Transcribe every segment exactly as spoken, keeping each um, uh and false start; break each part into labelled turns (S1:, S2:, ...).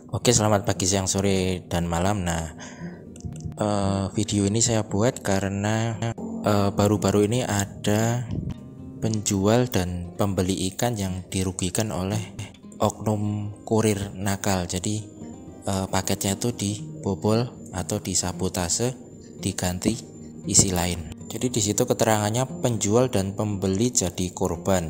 S1: Oke, selamat pagi, siang, sore, dan malam. Nah, eh, video ini saya buat karena eh, baru-baru ini ada penjual dan pembeli ikan yang dirugikan oleh oknum kurir nakal. Jadi eh, paketnya itu dibobol atau disabotase, diganti isi lain. Jadi di situ keterangannya penjual dan pembeli jadi korban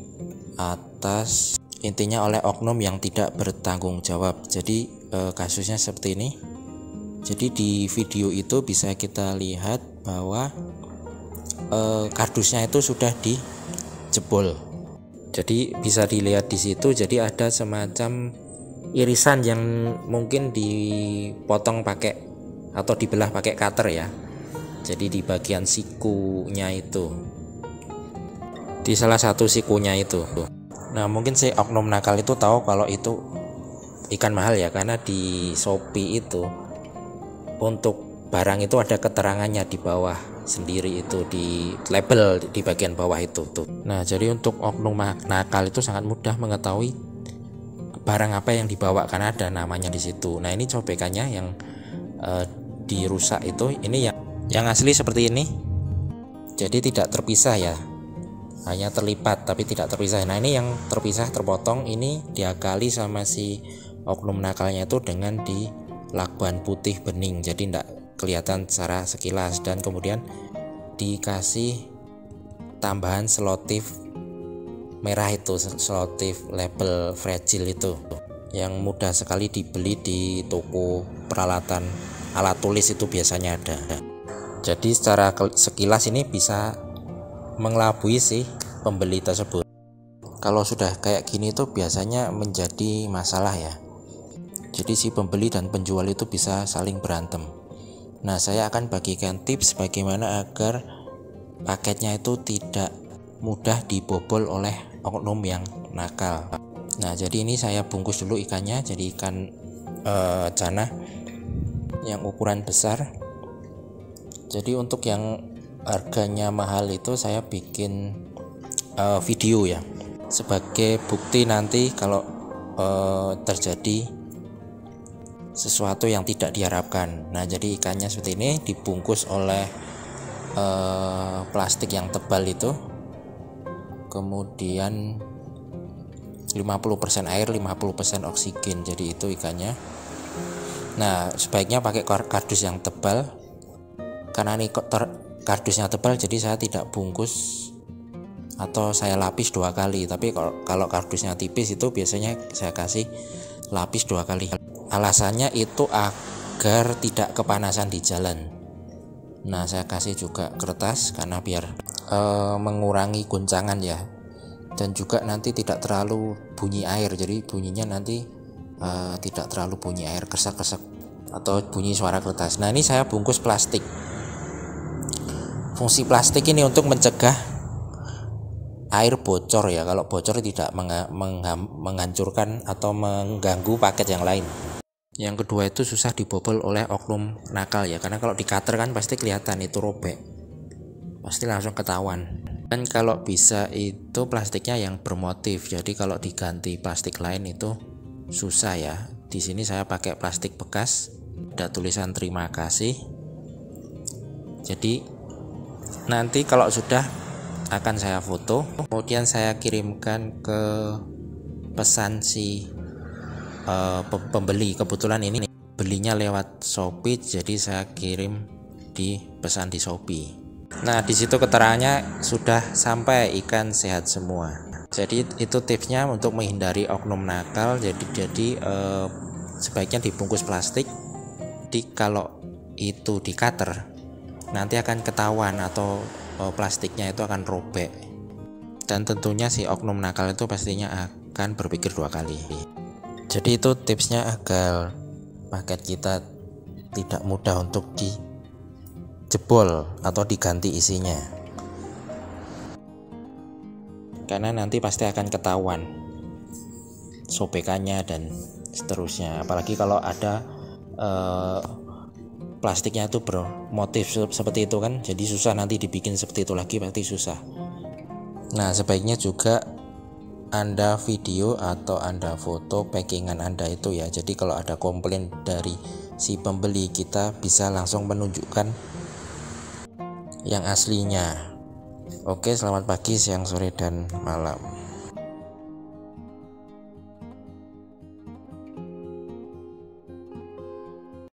S1: atas intinya oleh oknum yang tidak bertanggung jawab. Jadi eh, kasusnya seperti ini. Jadi di video itu bisa kita lihat bahwa eh, kardusnya itu sudah dijebol. Jadi bisa dilihat di situ. Jadi ada semacam irisan yang mungkin dipotong pakai atau dibelah pakai cutter ya. Jadi di bagian sikunya itu, di salah satu sikunya itu. Nah, mungkin si oknum nakal itu tahu kalau itu ikan mahal ya, karena di Shopee itu untuk barang itu ada keterangannya di bawah sendiri, itu di label di bagian bawah itu tuh. Nah, jadi untuk oknum nakal itu sangat mudah mengetahui barang apa yang dibawa karena ada namanya di situ. Nah, ini cobekannya yang eh, dirusak itu, ini yang yang asli seperti ini. Jadi tidak terpisah ya, hanya terlipat tapi tidak terpisah. Nah, ini yang terpisah terpotong, ini diakali sama si oknum nakalnya itu dengan di lakban putih bening, jadi tidak kelihatan secara sekilas, dan kemudian dikasih tambahan selotif merah itu, selotif label fragile itu yang mudah sekali dibeli di toko peralatan alat tulis, itu biasanya ada. Jadi secara sekilas ini bisa mengelabui si pembeli tersebut. Kalau sudah kayak gini tuh biasanya menjadi masalah ya. Jadi si pembeli dan penjual itu bisa saling berantem. Nah, saya akan bagikan tips bagaimana agar paketnya itu tidak mudah dibobol oleh oknum yang nakal. Nah, jadi ini saya bungkus dulu ikannya, jadi ikan eh, jana yang ukuran besar. Jadi untuk yang harganya mahal itu saya bikin uh, video ya, sebagai bukti nanti kalau uh, terjadi sesuatu yang tidak diharapkan. Nah, jadi ikannya seperti ini dibungkus oleh uh, plastik yang tebal itu, kemudian lima puluh persen air, lima puluh persen oksigen. Jadi itu ikannya. Nah, sebaiknya pakai kardus yang tebal, karena ini ter kardusnya tebal, jadi saya tidak bungkus atau saya lapis dua kali. Tapi kalau, kalau kardusnya tipis itu biasanya saya kasih lapis dua kali. Alasannya itu agar tidak kepanasan di jalan. Nah, saya kasih juga kertas karena biar e, mengurangi guncangan ya, dan juga nanti tidak terlalu bunyi air. Jadi bunyinya nanti e, tidak terlalu bunyi air, kesak-kesak atau bunyi suara kertas. Nah, ini saya bungkus plastik. Fungsi plastik ini untuk mencegah air bocor ya. Kalau bocor tidak menghancurkan atau mengganggu paket yang lain. Yang kedua itu susah dibobol oleh oknum nakal ya, karena kalau di cutter kan pasti kelihatan itu robek, pasti langsung ketahuan. Dan kalau bisa itu plastiknya yang bermotif, jadi kalau diganti plastik lain itu susah ya. Di sini saya pakai plastik bekas, ada tulisan terima kasih. Jadi nanti kalau sudah akan saya foto, kemudian saya kirimkan ke pesan si uh, pembeli. Kebetulan ini belinya lewat Shopee, jadi saya kirim di pesan di Shopee. Nah, di situ keterangannya sudah sampai, ikan sehat semua. Jadi itu tipsnya untuk menghindari oknum nakal. Jadi jadi uh, sebaiknya dibungkus plastik. Di kalau itu di cutter, nanti akan ketahuan atau oh, plastiknya itu akan robek, dan tentunya si oknum nakal itu pastinya akan berpikir dua kali. Jadi itu tipsnya agar paket kita tidak mudah untuk dijebol atau diganti isinya, karena nanti pasti akan ketahuan sobekannya dan seterusnya. Apalagi kalau ada eh, plastiknya itu bermotif seperti itu kan, jadi susah nanti dibikin seperti itu lagi, pasti susah. Nah, sebaiknya juga Anda video atau Anda foto packingan Anda itu ya. Jadi kalau ada komplain dari si pembeli, kita bisa langsung menunjukkan yang aslinya. Oke, selamat pagi, siang, sore, dan malam.